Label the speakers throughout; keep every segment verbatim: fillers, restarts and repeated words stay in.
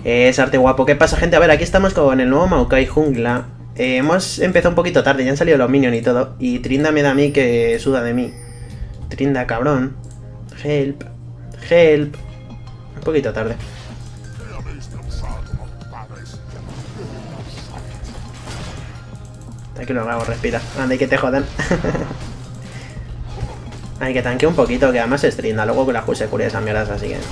Speaker 1: Es arte guapo. ¿Qué pasa, gente? A ver, aquí estamos con el nuevo Maokai Jungla. Eh, hemos empezado un poquito tarde, ya han salido los minions y todo. Y Trinda me da a mí que suda de mí. Trinda, cabrón. Help. Help. Un poquito tarde. Aquí lo hago, respira. Anda, y que te jodan. Hay que tanquear un poquito, que además es Trinda. Luego que la Q se cure esas mierdas, así que...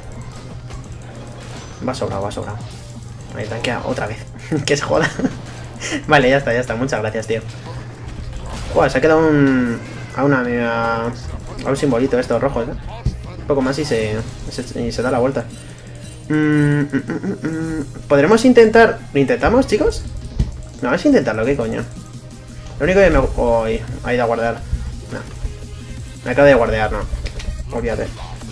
Speaker 1: Va sobrado, va sobrado. Ahí tanquea otra vez. Que se joda. Vale, ya está, ya está. Muchas gracias, tío. Joder, se ha quedado un... A una... A, a un simbolito estos rojos, ¿eh? Un poco más y se... se y se da la vuelta. Mm, mm, mm, mm. ¿Podremos intentar...? ¿Lo intentamos, chicos? No, vamos a intentarlo, ¿qué coño? Lo único que me... Oh, ha ido a guardar. No. Me acabo de guardear, no. Olvídate.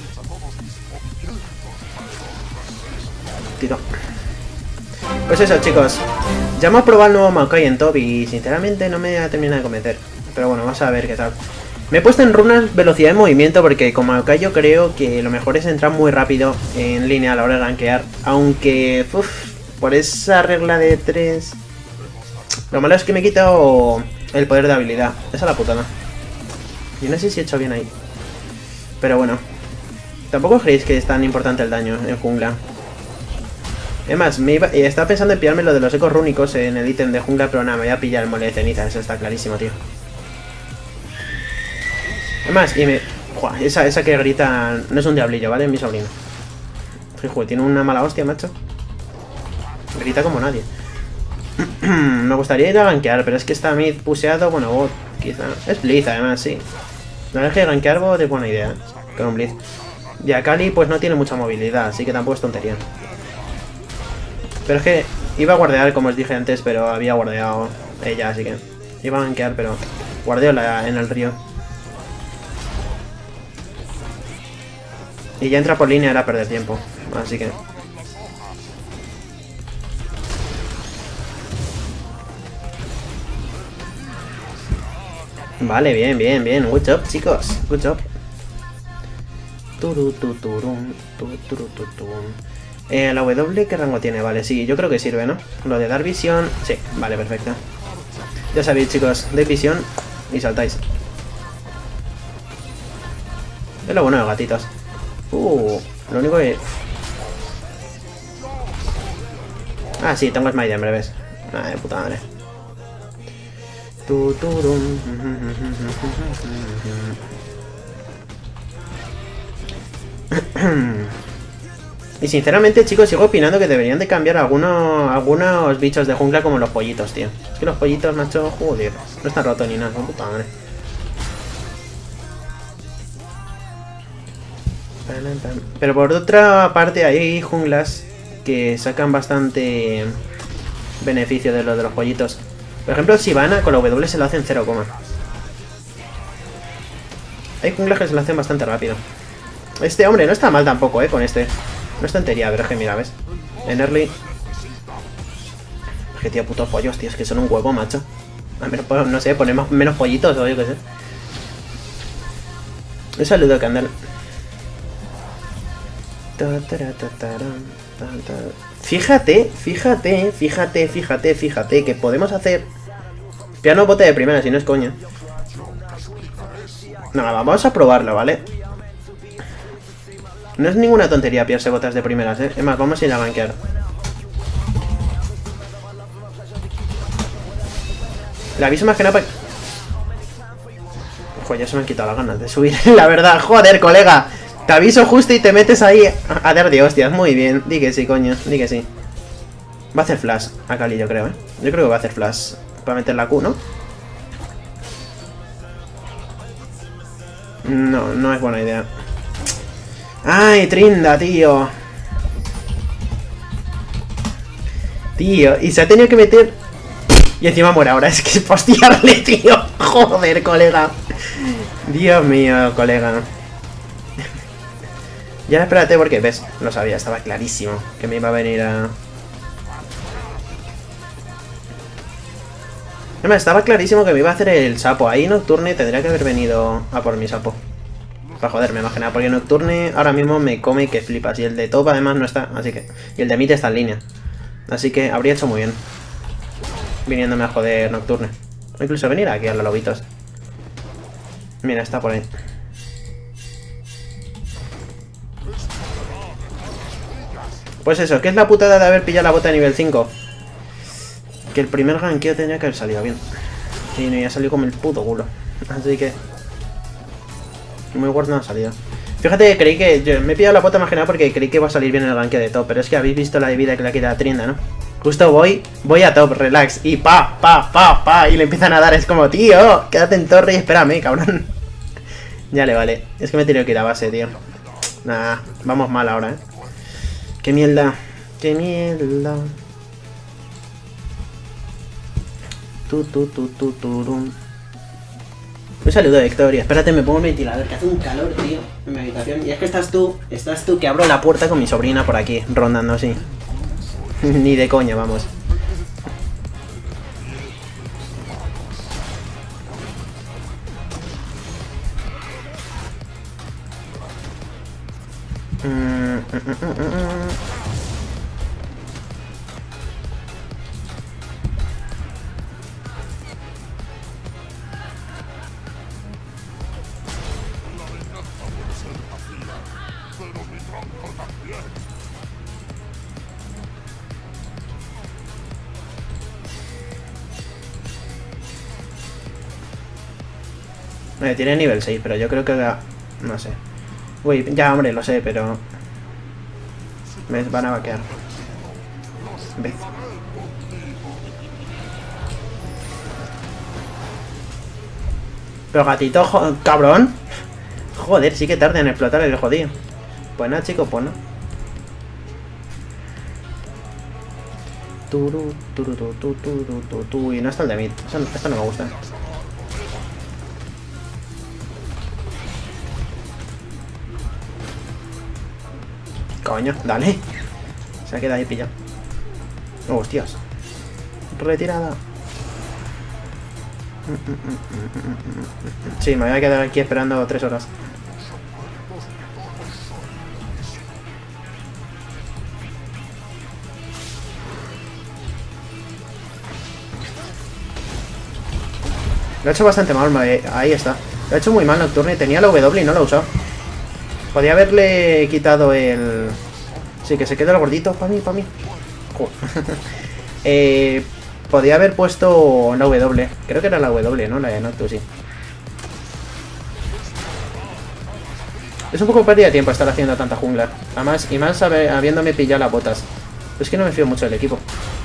Speaker 1: Tiro. Pues eso, chicos. Ya hemos probado el nuevo Maokai en top y sinceramente no me ha terminado de convencer. Pero bueno, vamos a ver qué tal. Me he puesto en runas velocidad de movimiento porque con Maokai yo creo que lo mejor es entrar muy rápido en línea a la hora de gankear. Aunque, uff, por esa regla de tres... Lo malo es que me he quitado el poder de habilidad. Esa es la putada. Yo no sé si he hecho bien ahí. Pero bueno. Tampoco creéis que es tan importante el daño en jungla. Es más, me iba, estaba pensando en pillarme lo de los ecos rúnicos en el ítem de jungla, pero nada, me voy a pillar el mole de ceniza, eso está clarísimo, tío. Es más, y me... Joder, esa, esa que grita no es un diablillo, ¿vale? Es mi sobrino. Joder, tiene una mala hostia, macho. Grita como nadie. Me gustaría ir a gankear, pero es que está mid puseado, bueno, bot, quizá. Es Blitz, además, sí. La verdad es que gankear bot es buena idea, con un Blitz. Y Akali, pues no tiene mucha movilidad, así que tampoco es tontería. Pero es que iba a guardear, como os dije antes, pero había guardeado ella, así que iba a gankear, pero guardeo la, en el río. Y ya entra por línea era perder tiempo, así que... Vale, bien, bien, bien. Good job, chicos. Good job. Eh, la W, ¿qué rango tiene? Vale, sí, yo creo que sirve, ¿no? Lo de dar visión... Sí, vale, perfecto. Ya sabéis, chicos, de visión y saltáis. Es lo bueno de los gatitos. Uh, lo único que... Ah, sí, tengo Smite en breves. Ay, puta madre. Y sinceramente, chicos, sigo opinando que deberían de cambiar algunos, algunos bichos de jungla como los pollitos, tío. Es que los pollitos, macho, joder, no están rotos ni nada, puta madre. Pero por otra parte hay junglas que sacan bastante beneficio de lo de los pollitos. Por ejemplo, Sivana con la W se lo hacen cero, hay junglas que se lo hacen bastante rápido. Este hombre no está mal tampoco, eh, con este. No es tontería, pero es que mira, ¿ves? En early... Es que tío, putos pollos, tío, es que son un huevo, macho. A menos, no sé, ponemos menos pollitos o yo qué sé. Un saludo, Candel. Fíjate, fíjate, fíjate, fíjate, fíjate que podemos hacer piano bote de primera, si no es coña. No, vamos a probarlo, ¿vale? No es ninguna tontería pillarse botas de primeras, ¿eh? Es más, vamos a ir a gankear. Le aviso más que nada para... Joder, ya se me han quitado las ganas de subir, la verdad. Joder, colega. Te aviso justo y te metes ahí a dar de hostias. Muy bien. Di que sí, coño. Di que sí. Va a hacer flash a Kali, yo creo, ¿eh? Yo creo que va a hacer flash para meter la Q, ¿no? No, no es buena idea. ¡Ay, Trinda, tío! Tío, y se ha tenido que meter... Y encima muere ahora. Es que es postearle, tío. Joder, colega. Dios mío, colega. Ya espérate porque, ves, lo sabía, estaba clarísimo que me iba a venir a... Además, estaba clarísimo que me iba a hacer el sapo. Ahí Nocturne tendría que haber venido a por mi sapo. Para joderme, más que nada. Porque Nocturne ahora mismo me come que flipas. Y el de top además no está. Así que... Y el de mid está en línea. Así que habría hecho muy bien viniéndome a joder Nocturne. O incluso venir aquí a los lobitos. Mira, está por ahí. Pues eso, ¿qué es la putada de haber pillado la bota de nivel cinco? Que el primer ganqueo tenía que haber salido bien. Y no, ya salió como el puto culo. Así que... Muy guardo no ha salido. Fíjate que creí que... Yo me he pillado la bota más que nada porque creí que iba a salir bien el ganqueo de top. Pero es que habéis visto la de vida que le quita a Trinda, ¿no? Justo voy, voy a top, relax. Y pa, pa, pa, pa. Y le empiezan a dar. Es como, tío, quédate en torre y espérame, cabrón. Ya le vale. Es que me he tenido que ir a base, tío. Nah, vamos mal ahora, ¿eh? Qué mierda. Qué mierda. Tu, tu, tu, tu, tu. Un saludo, Victoria. Espérate, me pongo el ventilador, que hace un calor, tío, en mi habitación. Y es que estás tú, estás tú, que abro la puerta con mi sobrina por aquí, rondando así. Ni de coña, vamos. Mm, mm, mm, mm, mm. Eh, tiene nivel seis, pero yo creo que... No sé. Uy, ya, hombre, lo sé, pero... Me van a vaquear. ¿Ves? Pero gatito, jo cabrón. Joder, sí que tarda en explotar el jodido. Pues nada, chicos, pues no. Turu, turu, turu, turu, turu, turu, turu. Y no está el de mid. Esto no me gusta. Coño, dale. Se ha quedado ahí pillado. Oh, hostias. Retirada. Sí, me voy a quedar aquí esperando tres horas. Lo he hecho bastante mal, ahí está. Lo he hecho muy mal Nocturne. Tenía la W y no lo he usado. Podía haberle quitado el... Sí, que se quede el gordito. Para mí, para mí. eh, podía haber puesto la W. Creo que era la W, ¿no? La de Nocturne, sí. Es un poco pérdida de tiempo estar haciendo tanta jungla. Además, y más habiéndome pillado las botas. Es que no me fío mucho del equipo.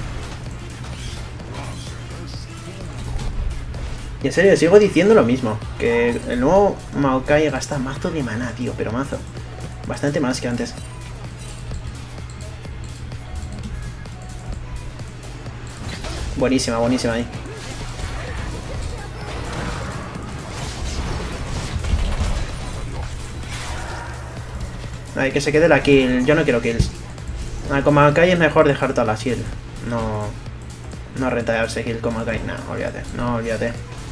Speaker 1: Y en serio, sigo diciendo lo mismo. Que el nuevo Maokai gasta mazo de maná, tío. Pero mazo. Bastante más que antes. Buenísima, buenísima ahí. Ay, que se quede la kill. Yo no quiero kills. Ah, con Maokai es mejor dejar toda la shield. No... No retallarse kill con Maokai. No, olvídate. No, olvídate.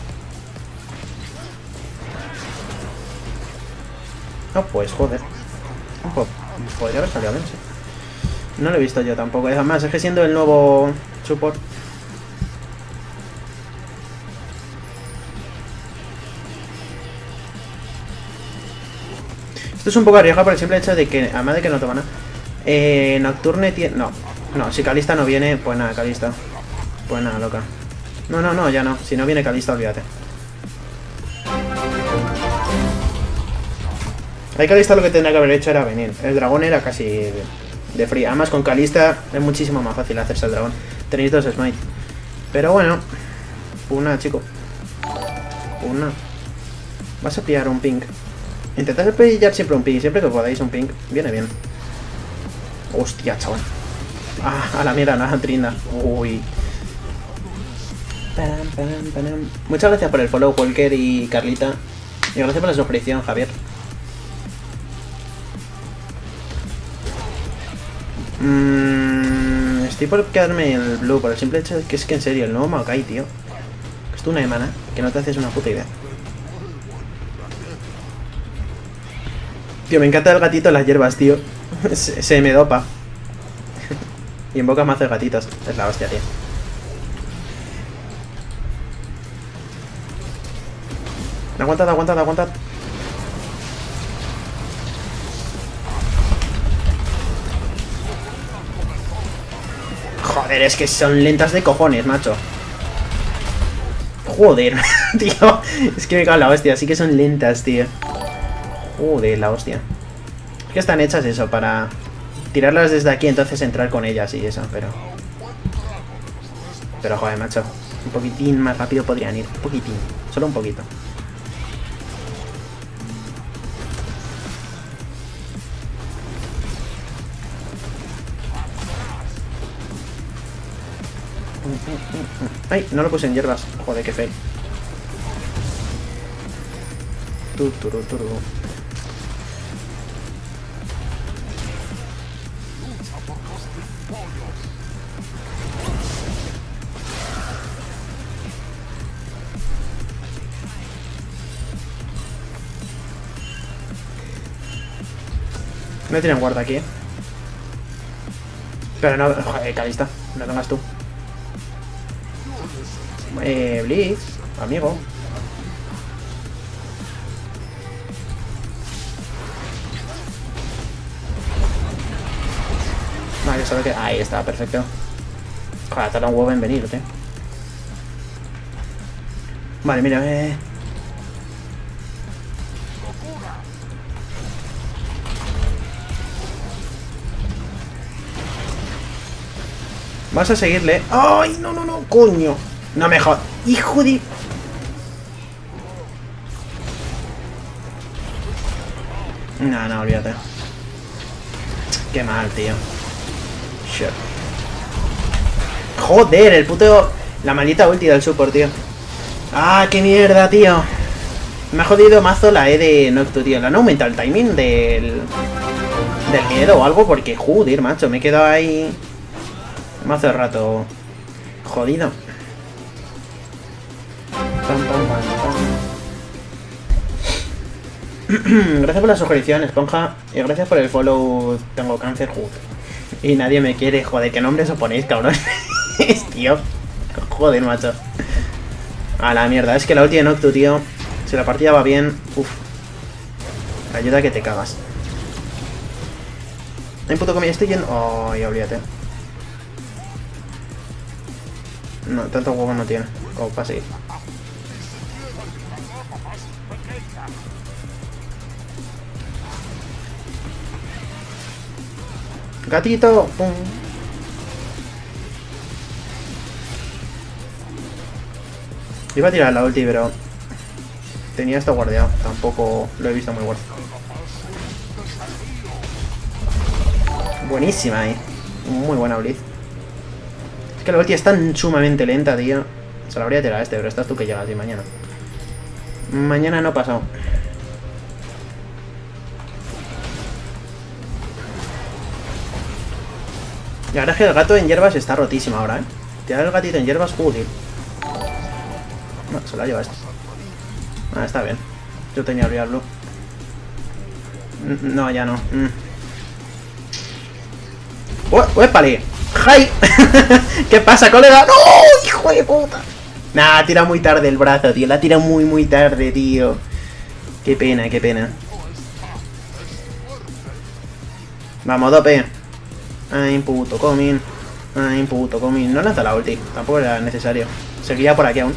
Speaker 1: No, oh, pues joder. Oh, podría haber salido bien, sí. No lo he visto yo tampoco. Además, es que siendo el nuevo support... Esto es un poco arriesgado por el simple hecho de que, además de que no toma nada, eh, Nocturne tiene... No, no, si Kalista no viene, pues nada, Kalista. Pues nada, loca. No, no, no, ya no. Si no viene Kalista, olvídate. Ahí Kalista lo que tendría que haber hecho era venir. El dragón era casi de, de free. Además con Kalista es muchísimo más fácil hacerse el dragón. Tenéis dos smite. Pero bueno. Una, chico. Una. Vas a pillar un ping. Intentad pillar siempre un ping. Siempre que podáis un ping. Viene bien. Hostia, chaval. Ah, a la mierda, no, Trinda. Uy. Param, param, param. Muchas gracias por el follow, Walker y Carlita. Y gracias por la suscripción, Javier. Mm, estoy por quedarme en el blue por el simple hecho de que es que en serio, el nuevo Maokai, tío. Esto es una semana que no te haces una puta idea. Tío, me encanta el gatito en las hierbas, tío. Se, se me dopa. Y invoca mazo de gatitos. Es la hostia, tío. Aguantad, aguantad, aguantad. Joder, es que son lentas de cojones, macho. Joder, tío. Es que me cago en la hostia, sí que son lentas, tío. Joder, la hostia. Es que están hechas eso, para tirarlas desde aquí, entonces entrar con ellas y eso, pero... Pero joder, macho. Un poquitín más rápido podrían ir. Un poquitín. Solo un poquito. Ay, no lo puse en hierbas. Joder, qué fail. Tu, turu, turu. No tienen guarda aquí, eh. Pero no... Joder, Calista. No tengas tú. Eh, Blitz, amigo. Vale, solo que... Ahí está, perfecto. Joder, tarda un huevo en venir, tío. Vale, mira, eh... Vas a seguirle. ¡Ay, no, no, no! ¡Coño! No me jodas. ¡Hijo de...! No, no, olvídate. Qué mal, tío. Shit. Joder, el puto... La maldita ulti del support, tío. ¡Ah, qué mierda, tío! Me ha jodido mazo la E de Noctu, tío. ¿Le han aumentado el timing del... del miedo o algo? Porque, joder, macho, me he quedado ahí... Mazo de rato... Jodido. Gracias por la suscripción, Esponja. Y gracias por el follow. Tengo cáncer, joder. Y nadie me quiere, joder, ¿qué nombres os ponéis, cabrón? Tío. Joder, macho. A la mierda, es que la ulti de Noctu, tío. Si la partida va bien, uff. Ayuda que te cagas. Hay puto comida, estoy yendo. Oh, ya olvídate. No, tanto huevo no tiene como para seguir. Gatito, pum. Iba a tirar la ulti, pero tenía esto guardiado. Tampoco lo he visto muy bueno. Buenísima, eh. Muy buena blitz. Es que la ulti es tan sumamente lenta, tío. Se la habría tirado a este, pero estás tú que llegas y mañana. Mañana no ha pasado. La verdad es que el gato en hierbas está rotísimo ahora, ¿eh? Tirar el gatito en hierbas, joder. No, se la lleva este. Ah, está bien. Yo tenía Real Blue. No, ya no. Mm. ¡Uépale! ¡Jai! ¿Qué pasa, colega? ¡No! ¡Hijo de puta! Nah, tira muy tarde el brazo, tío. La tira muy, muy tarde, tío. Qué pena, qué pena. Vamos, dope. Ay, puto coming. Ay, puto coming. No lanza la ulti. Tampoco era necesario. Seguía por aquí aún.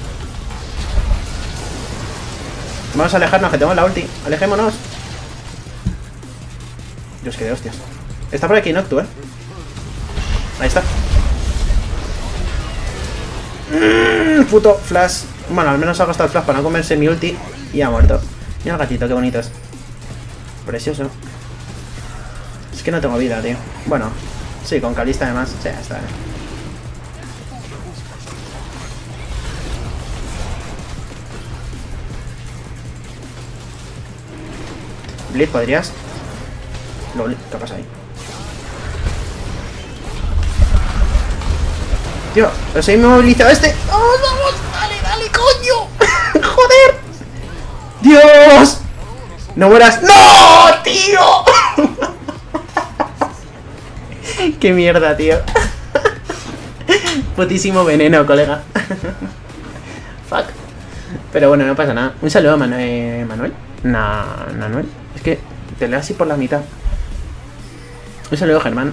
Speaker 1: Vamos a alejarnos, que tenemos la ulti. Alejémonos. Dios, que de hostias. Está por aquí Noctu, eh. Ahí está. Mmm, puto flash. Bueno, al menos ha gastado el flash para no comerse mi ulti. Y ha muerto. Mira el gatito, qué bonito es. Precioso. Es que no tengo vida, tío. Bueno, sí, con Calista además. Sí, está bien. Blitz, ¿podrías? Lol, ¿qué pasa ahí? Tío, pero se me ha movilizado este. ¡Vamos, vamos! ¡Dale, dale, coño! ¡Joder! ¡Dios! ¡No mueras! ¡No, tío! ¡Qué mierda, tío! Putísimo veneno, colega. Fuck. Pero bueno, no pasa nada. Un saludo a Manuel. ¿Manuel? Nah, Manuel. Es que te leo así por la mitad. Un saludo, Germán.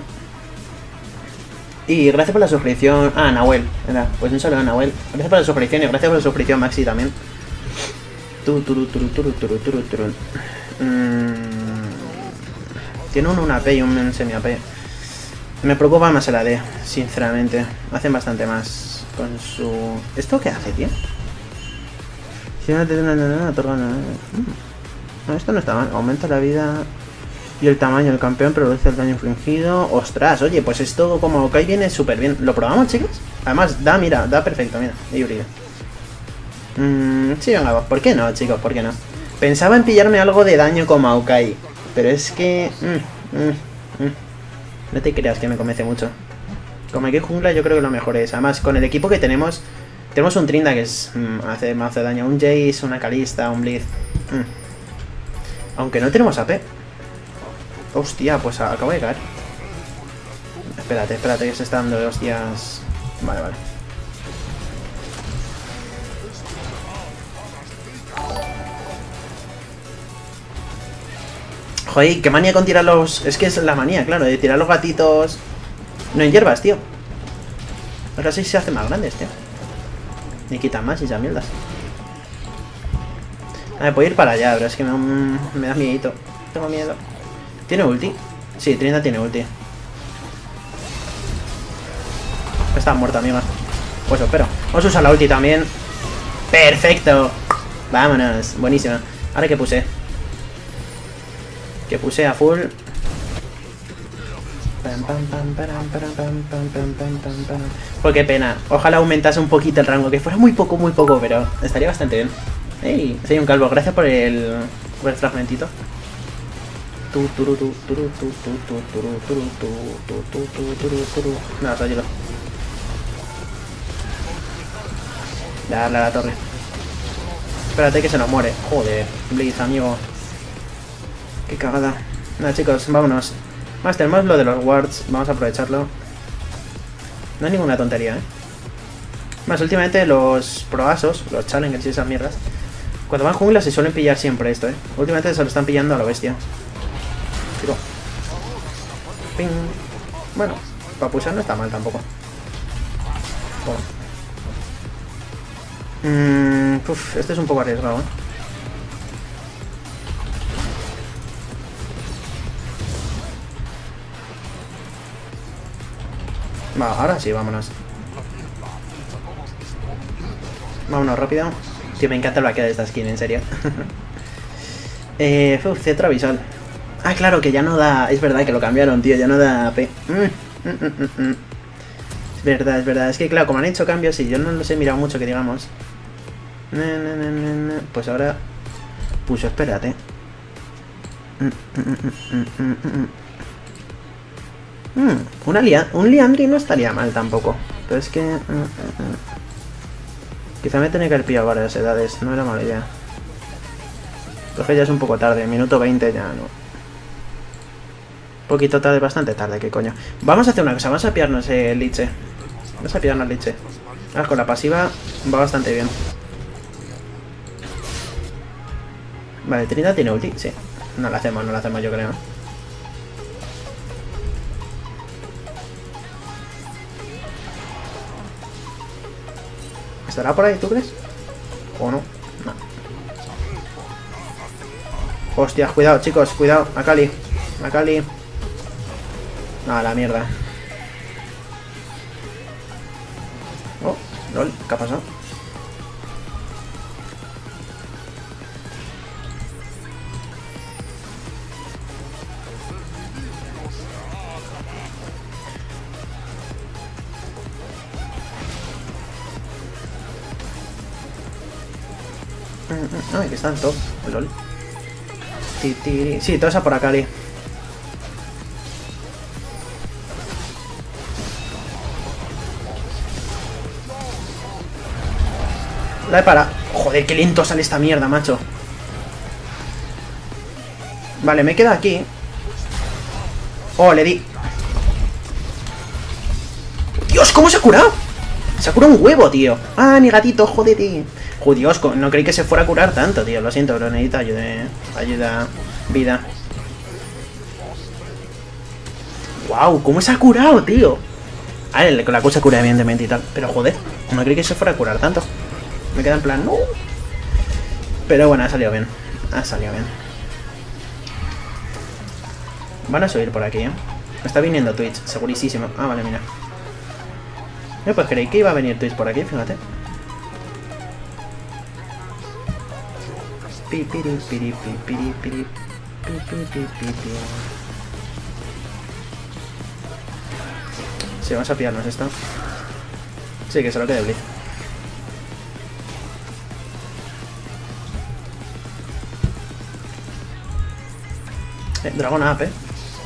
Speaker 1: Y gracias por la suscripción. Ah, Nahuel. Era. Pues un saludo a Nahuel. Gracias por la suscripción y gracias por la suscripción, Maxi, también. Tu, turu, turu, turu, turu, turu, turu. Mm. Tiene uno una A P y un semi-A P. Me preocupa más el A D, sinceramente. Hacen bastante más con su... ¿Esto qué hace, tío? Si no te otorga nada. No, esto no está mal. Aumenta la vida y el tamaño del campeón, pero reduce el daño infligido. Ostras, oye, pues esto como Kai viene súper bien. ¿Lo probamos, chicos? Además, da, mira, da perfecto, mira. Híbrido. Mm, sí, venga, ¿por qué no, chicos? ¿Por qué no? Pensaba en pillarme algo de daño con Maokai, pero es que... Mm, mm, mm. No te creas que me convence mucho. Como aquí jungla yo creo que lo mejor es. Además, con el equipo que tenemos... Tenemos un Trinda que es, mm, hace mazo de daño. Un Jace, una Kalista, un Blitz. Mm. Aunque no tenemos A P. Hostia, pues acabo de caer. Espérate, espérate que se está dando de hostias. Vale, vale. Joder, qué manía con tirar los... Es que es la manía, claro, de tirar los gatitos. No en hierbas, tío. Ahora sí se hacen más grandes, tío. Me quitan más y esas mierdas. A ver, puedo ir para allá, pero es que me, me da miedito. Tengo miedo. ¿Tiene ulti? Sí, Trinda tiene ulti. Está muerta, amiga. Pues espero. Vamos a usar la ulti también. ¡Perfecto! Vámonos. Buenísima. Ahora que puse. Que puse a full. Pues qué pena. Ojalá aumentase un poquito el rango. Que fuera muy poco, muy poco, pero estaría bastante bien. ¡Ey! Soy un calvo. Gracias por el, por el fragmentito. Nada, tranquilo. Darle a la torre. Espérate que se nos muere. Joder, Blitz, amigo. Qué cagada. Nada, chicos, vámonos. Más tenemos lo de los wards. Vamos a aprovecharlo. No es ninguna tontería, ¿eh? Más, últimamente los proasos, los challengers y esas mierdas, cuando van jungla se suelen pillar siempre esto, ¿eh? Últimamente se lo están pillando a la bestia. Tiro. Ping. Bueno, para pulsar no está mal tampoco. Bueno. Mm, uf, este es un poco arriesgado, ¿eh? Va, ahora sí, vámonos. Vámonos rápido. Tío, me encanta el vaqueo de esta skin, en serio. eh, uf, cetro visual. Ah, claro, que ya no da... Es verdad que lo cambiaron, tío, ya no da A P. Mm, mm, mm, mm. Es verdad, es verdad. Es que claro, como han hecho cambios y yo no los he mirado mucho, que digamos. Na, na, na, na, na. Pues ahora... Pues espérate. Mm, mm, mm, mm, mm, mm. Mm, una lia un Liandry no estaría mal tampoco. Pero es que... Uh, uh, uh. Quizá me tenía que haber pillado varias edades. No era mala idea. Creo que ya es un poco tarde. Minuto veinte ya no. Un poquito tarde, bastante tarde, qué coño. Vamos a hacer una cosa. Vamos a pillarnos el Liche. Vamos a pillarnos el Liche. Ahora con la pasiva va bastante bien. Vale, Trinidad tiene ulti. Sí. No la hacemos, no la hacemos yo creo. ¿Estará por ahí, tú crees? ¿O no? No. Hostias, cuidado, chicos, cuidado. Akali. Akali. Ah, la mierda. Oh, lol, ¿qué ha pasado? Ay, que están todos. Lol. Sí, toda esa por Akali. La he parado. Joder, qué lento sale esta mierda, macho. Vale, me quedo aquí. Oh, le di. Dios, ¿cómo se ha curado? Se ha curado un huevo, tío. Ah, mi gatito, jódete. Joder, Dios, no creí que se fuera a curar tanto, tío. Lo siento, pero necesito ayuda. Ayuda, vida. Wow, ¿cómo se ha curado, tío? A ver, con la cosa cura evidentemente y tal. Pero joder, no creí que se fuera a curar tanto. Me queda en plan, no. Pero bueno, ha salido bien. Ha salido bien. Van a subir por aquí, ¿eh? Está viniendo Twitch, segurísimo. Ah, vale, mira. Eh, pues creí que iba a venir Twitch por aquí, fíjate. Sí, vamos a pillarnos esto. Sí, que se lo quede Blitz. Eh, Dragon Up, eh.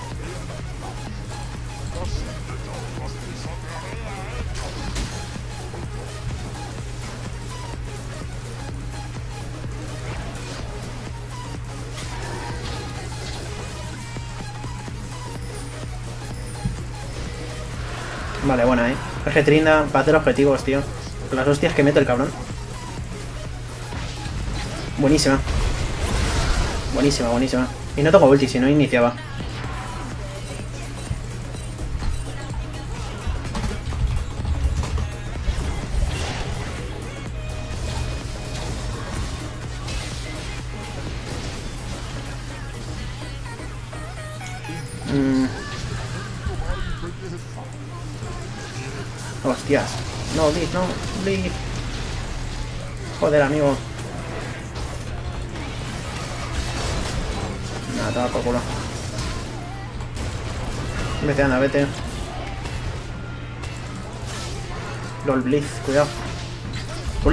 Speaker 1: Vale, buena, eh. Es que Trinda para hacer objetivos, tío. Con las hostias que mete el cabrón. Buenísima. Buenísima, buenísima. Y no tengo ulti, si no iniciaba. Mm. Hostias. No, Blitz, no, Blitz. Joder, amigo. Nada, toma por culo. Vete, anda, vete. LOL, Blitz, cuidado. Uy.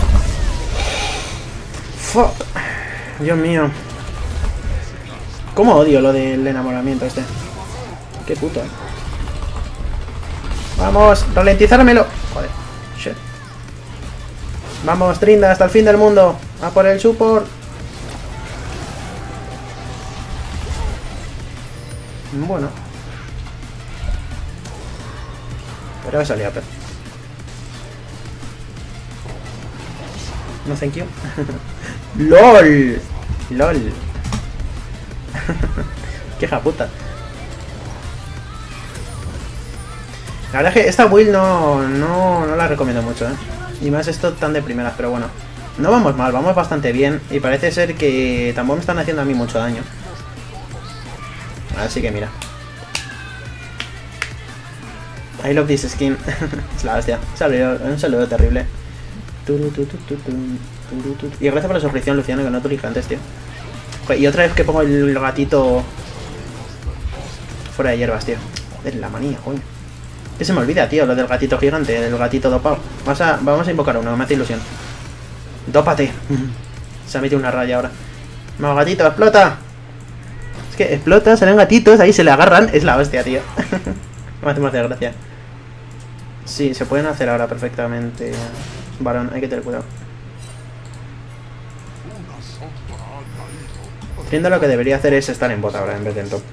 Speaker 1: Fuck. Dios mío. ¿Cómo odio lo del enamoramiento este? Qué puto, eh. Vamos, ralentizármelo. Joder, shit. Vamos, Trinda, hasta el fin del mundo. A por el support. Bueno. Pero ha salido, pero. No, thank you. LOL. LOL. Qué japuta. La verdad es que esta build no, no, no la recomiendo mucho, ¿eh? Y más esto tan de primeras, pero bueno. No vamos mal, vamos bastante bien. Y parece ser que tampoco me están haciendo a mí mucho daño. Así que mira. I love this skin. Es la hostia. Un saludo terrible. Y gracias por la suscripción, Luciano, que no te lo dije antes, tío. Y otra vez que pongo el gatito fuera de hierbas, tío. Es la manía, coño. Que se me olvida, tío, lo del gatito gigante, del gatito dopado. Vamos a, vamos a invocar uno, me hace ilusión. Dópate. Se ha metido una raya ahora. Vamos, gatito, explota. Es que explota, salen gatitos, ahí se le agarran. Es la hostia, tío. Me hace más de gracia. Sí, se pueden hacer ahora perfectamente. Varón, hay que tener cuidado. Viendo lo que debería hacer es estar en bot ahora en vez de en top.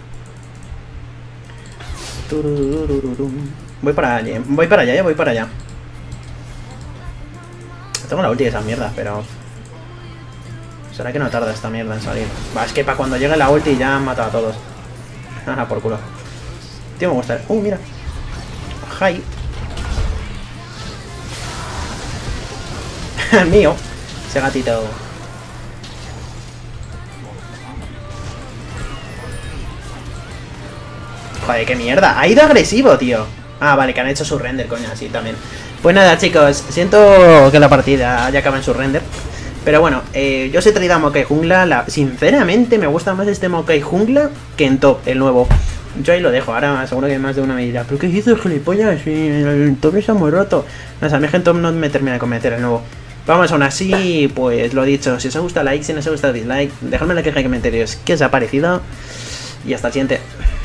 Speaker 1: Voy para allá, voy para allá, ya voy para allá. Tengo la ulti de esa mierda, pero... ¿Será que no tarda esta mierda en salir? Va, es que para cuando llegue la ulti ya han matado a todos. Ah, por culo. Tío, me gusta. Uh, mira. Hi. Mío. Ese gatito. Joder, qué mierda. Ha ido agresivo, tío. Ah, vale, que han hecho su render, coño, así también. Pues nada, chicos, siento que la partida ya acaba en su render. Pero bueno, eh, yo soy traído a Maokai Jungla. La... Sinceramente, me gusta más este Maokai Jungla que en top, el nuevo. Yo ahí lo dejo. Ahora seguro que más de una me dirá, ¿pero qué dices, gilipollas? Si el top está muy roto. No, o sea, a mí en top no me termina de convencer el nuevo. Vamos, aún así, pues lo dicho. Si os ha gustado, like. Si no os ha gustado, dislike. Dejadme en la caja de comentarios qué os ha parecido. Y hasta el siguiente.